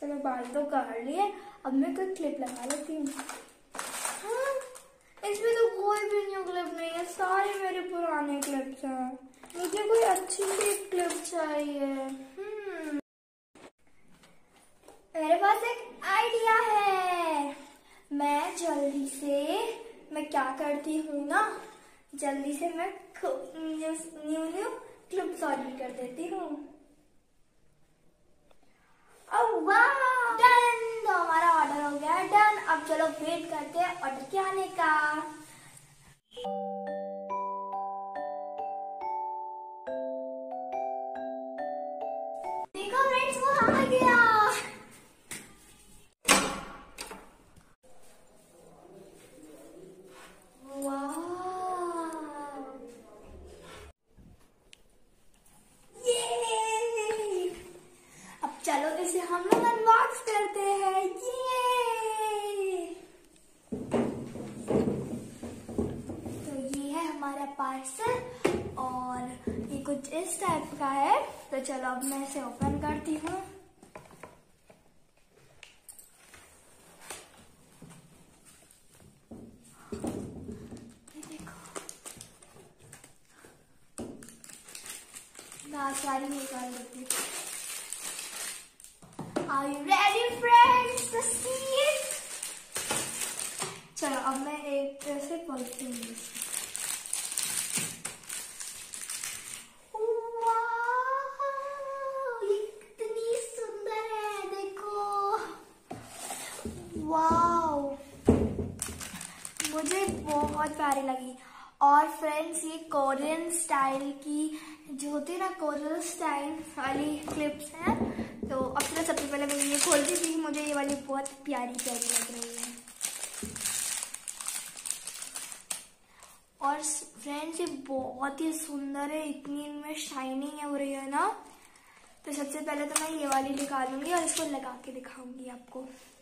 चलो बाल तो काट लिए, अब मैं कोई क्लिप लगा लेती हूँ। हाँ, इसमें तो कोई भी न्यू क्लिप नहीं है, सारे मेरे पुराने क्लिप्स हैं। मुझे कोई अच्छी सी क्लिप चाहिए। मेरे पास एक आइडिया है। मैं क्या करती हूँ ना, जल्दी से मैं न्यू क्लिप्स ऑर्डर कर देती हूँ। डन, तो हमारा ऑर्डर हो गया डन। अब चलो वेट करते हैं ऑर्डर के आने का। देखो फ्रेंड्स, वो आ गया। चलो इसे हम लोग अनबॉक्स करते हैं। ये तो ये है हमारा पार्सल और ये कुछ इस टाइप का है। तो चलो अब मैं इसे ओपन करती हूँ। ये देखो, मैं सारी निकाल लेती हूँ। Are you ready friends to see it? चलो अब मैं एक ऐसे खोलती हूँ। ये कितनी सुंदर है, देखो। वाओ, मुझे बहुत प्यारी लगी। और फ्रेंड्स, ये कोरियन स्टाइल की जो होती है ना, कोरियन स्टाइल वाली क्लिप्स हैं। तो अब तो सबसे पहले मैं ये खोलती थी, मुझे ये वाली बहुत प्यारी लग रही है। और फ्रेंड्स, ये बहुत ही सुंदर है, इतनी इनमें शाइनिंग है हो रही है ना। तो सबसे पहले तो मैं ये वाली निकालूंगी और इसको लगा के दिखाऊंगी आपको।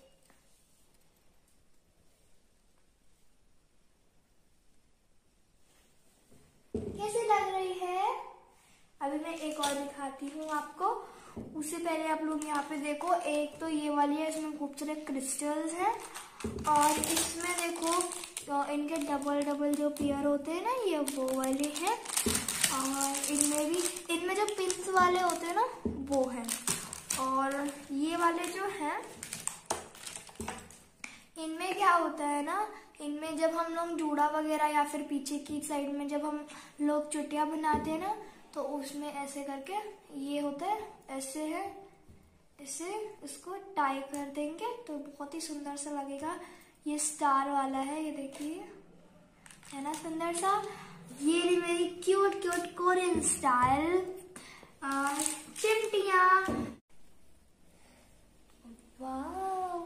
कैसे लग रही है? अभी मैं एक और दिखाती हूँ आपको। उससे पहले आप लोग यहाँ पे देखो, एक तो ये वाली है, इसमें खूब सारे क्रिस्टल्स हैं। और इसमें देखो, तो इनके डबल डबल जो पेयर होते हैं ना, ये वो वाले हैं। और इनमें जो पिंस वाले होते हैं ना, वो हैं। और ये वाले जो हैं, इनमें क्या होता है ना, इनमें जब हम लोग जूड़ा वगैरह या फिर पीछे की साइड में जब हम लोग चुटिया बनाते हैं ना, तो उसमें ऐसे करके ये होता है, ऐसे है, इसे इसको टाई कर देंगे तो बहुत ही सुंदर सा लगेगा। ये स्टार वाला है, ये देखिए, है ना सुंदर सा। ये मेरी क्यूट क्यूट कोरियन स्टाइल चिमटियां। वाह,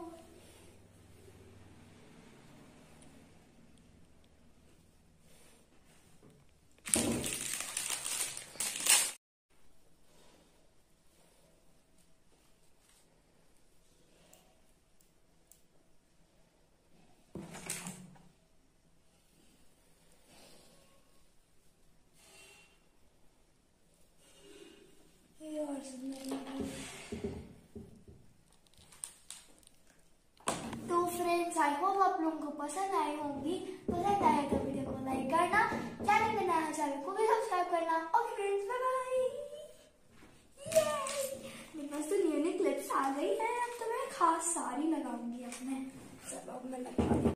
तो फ्रेंड्स, आई होप आप लोगों को पसंद आई होंगी। पसंद आए तो वीडियो को लाइक करना, चैनल में नया चैनल को भी सब्सक्राइब करना। Okay friends, bye bye. मेरे पास तो न्यू क्लिप्स आ गई है, अब तो मैं खास सारी लगाऊंगी अपने। चलो अब मैं लगा